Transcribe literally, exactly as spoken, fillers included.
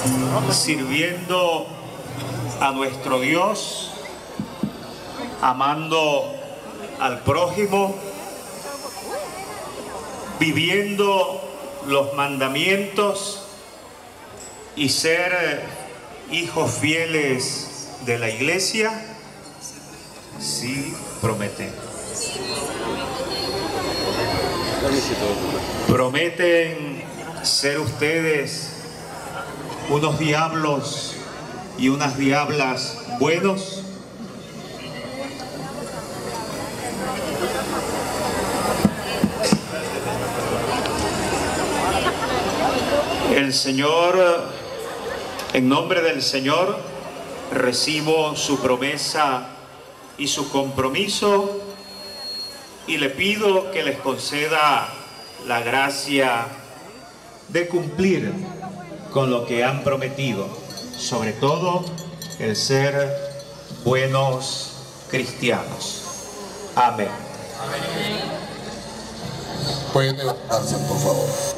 sirviendo a nuestro Dios, amando al prójimo, viviendo los mandamientos y ser hijos fieles de la Iglesia? Sí, prometen. ¿Prometen ser ustedes unos diablos y unas diablas buenos? El Señor, en nombre del Señor, recibo su promesa y su compromiso y le pido que les conceda la gracia de cumplir con lo que han prometido, sobre todo el ser buenos cristianos. Amén. Pueden levantarse, por favor.